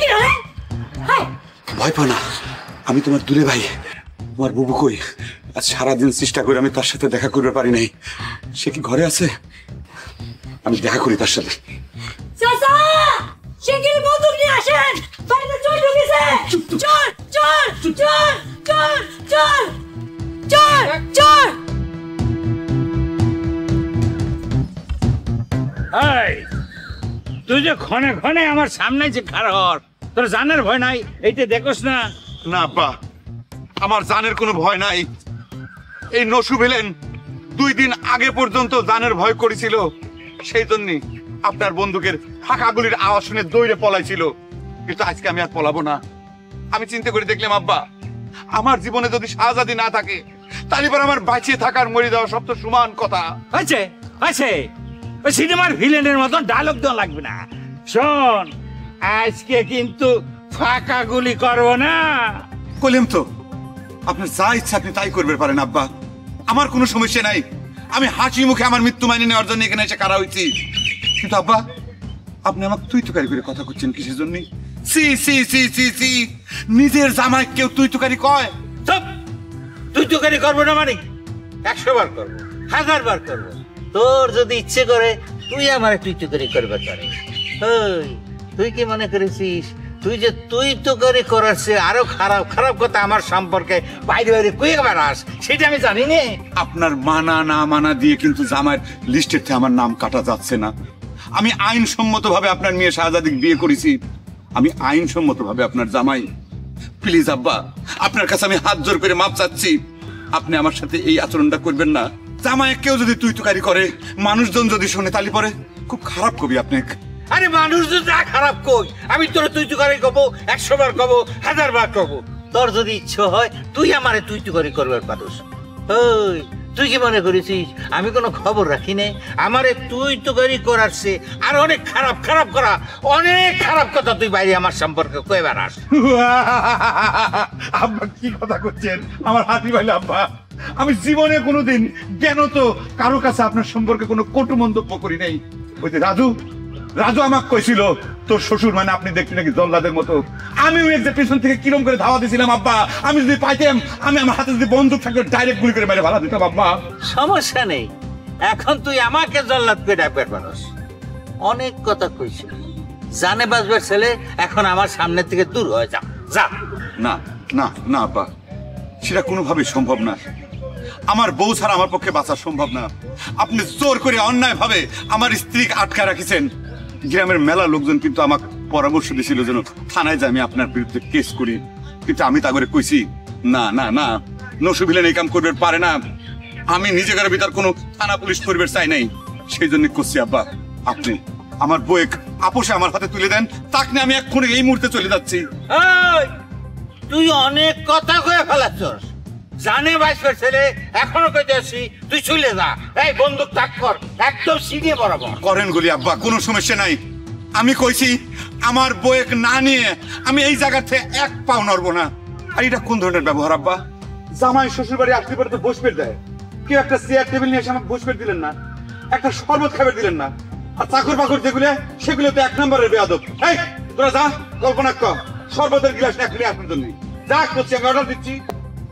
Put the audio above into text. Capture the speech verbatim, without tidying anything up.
ভয় পাও না, আমি তোমার দূরে ভাই। তোমার বুবু কই? আজ সারাদিন চেষ্টা করে আমি তার সাথে দেখা করতে পারি নাই। সে কি ঘরে আছে? আমি দেখা করি তার সাথে। তুই যে ক্ষণে ক্ষণে আমার সামনে যে খারাপ, তোর জানের ভয় নাই এইটা দেখোস না? না আব্বা, আমার জানের কোনো ভয় নাই। এই নসু ভিলেন দুই দিন আগে পর্যন্ত জানের ভয় করেছিল, সেই জন্যই আপনার বন্দুকের ফাঁকা গুলির আওয়াজ শুনে দৌড়ে পলাইছিল। কিন্তু আজকে আমি আর পলাবো না। আমি চিন্তা করে দেখলাম আব্বা, আমার জীবনে যদি শাহজাদি না থাকে তাহলে পর আমার বাঁচিয়ে থাকার মরে যাওয়া সব তো সমান কথা। আছে আছে ওই সিনেমার ভিলেনের মতন ডায়লগ দেওয়া লাগবে না। শোন, আজকে কিন্তু ফাঁকা গুলি করবো না। কইলাম তো, আপনার যা ইচ্ছা আপনি তাই করবে পারেন আব্বা, আমার কোনো সমস্যা নাই। আমি হাসি মুখে আমার মৃত্যু মাইনে নেওয়ার জন্য এখানে এসে কারা হয়েছি। কিন্তু আব্বা, আপনি আমাকে তুই তুকারি করে কথা করছেন কিসের জন্য? সি সি সি সি সি নিজের জামাই কেউ তুই তুকারি কয়? তুই তুকারি করবো না মানে একশো বার করবো, হাজার বার করবো। তোর যদি ইচ্ছে করে তুই আমার তুই তুকারি করবে পারে। তুই কি মনে করেছিস তুই যে তুই তুকারি করার চেয়ে আরো খারাপ খারাপ কথা আমার সম্পর্কে বাইরে বাইরে কয়ে বেড়াস, সেটা আমি জানি না। আপনার মানা না মানা দিয়ে কিন্তু জামাইয়ের লিস্টের থেকে আমার নাম কাটা যাচ্ছে না। আমি আইনসম্মত ভাবে আপনার মেয়ে শাহজাদিকে বিয়ে করেছি। আমি আইনসম্মত ভাবে আপনার জামাই। প্লিজ আব্বা, আপনার কাছে আমি হাত জোর করে মাপ চাচ্ছি, আপনি আমার সাথে এই আচরণটা করবেন না। জামাই কেউ যদি তুই তুকারি করে, মানুষজন যদি শোনে তাহলে পরে খুব খারাপ কবি আপনি। আরে মানুষ যা খারাপ কই, আমি তোর তুই তুকারি কব, একশো বার কব, হাজার বার কব। তোর যদি ইচ্ছে হয় তুই আমারে তুই তুকারি করবার পারোস। ওই তুই কি মনে করেছিস আমি কোনো খবর রাখি না? আমারে তুই তুকারি করার চেয়ে আর অনেক খারাপ খারাপ করা, অনেক খারাপ কথা তুই বাইরে আমার সম্পর্কে কয়ে বেড়াস। আব্বা কি কথা করছেন? আমার হাতি ভাইলে আব্বা, আমি জীবনে কোনোদিন কেন তো কারো কাছে আপনার সম্পর্কে কোনো কটু মন্তব্য করি নাই। ওই যে রাজু রাজু আমাকে কইছিল তোর শ্বশুর মানে আপনি দেখতে নাকি জল্লাদের মতো। আমি ওই যে পিছন থেকে কিরম করে ধাওয়া দিছিলাম আব্বা, আমি যদি পাইতাম আমি আমার হাতে যদি বন্দুক থাকলে ডাইরেক্ট গুলি করে মেরে ভাড়া দিতাম আব্বা। সমস্যা নেই, এখন তুই আমাকে জল্লাদ করে ডাকবার পারস। অনেক কথা কইছিল, জানে বাজবার ছেলে, এখন আমার সামনে থেকে দূর হয়ে যা যা। না না না আব্বা, সেটা কোনোভাবেই সম্ভব না। আমার বউ ছাড়া আমার পক্ষে বাঁচা সম্ভব না। আপনি জোর করে অন্যায় ভাবে আমার স্ত্রীকে আটকা রাখিছেন। গ্রামের মেলা লোকজন কিন্তু আমাকে পরামর্শ দিয়েছিল যেন থানায় যে আমি আপনার বিরুদ্ধে কেস করি, কিন্তু আমি তা করে কইছি না না না, নসু ভিলেন এই কাম করবে পারে না। আমি নিজেকার ভিতর কোনো থানা পুলিশ করবে চাই নাই, সেই জন্য করছি আব্বা। আপনি আমার বউয়ের আপোষে আমার হাতে তুলে দেন, তাকে আমি এক্ষুনি এই মুহূর্তে চলে যাচ্ছি। তুই অনেক কথা কয়ে ফেলাচ্ছস, জানে বাইশের ছেলে, এখনো কইতে আসি তুই চলে যা। এই বন্দুক তাক কর, একদম সিঁড়ে বরাবর করেন গুলি আব্বা, কোনো সমস্যা নাই। আমি কইছি আমার বউয়েক না নিয়ে আমি এই জায়গা থেকে এক পাও নড়বো না। আর এটা কোন ধরনের ব্যবহার আব্বা? জামাই শ্বশুর বাড়ি আসতে পারে তো বসবে দেয়, কেউ একটা চেয়ার টেবিল নিয়ে এসে আমাকে বসবে দিলেন না, একটা শরবত খাবার দিলেন না। আর চাকর বাকর যেগুলো সেগুলো তো এক নম্বরের বেয়াদব। এই তোরা যা, কল্পনা কর শরবতের গিলাস এক মিনিট আপনার জন্য যা করছি, আমি অর্ডার দিচ্ছি।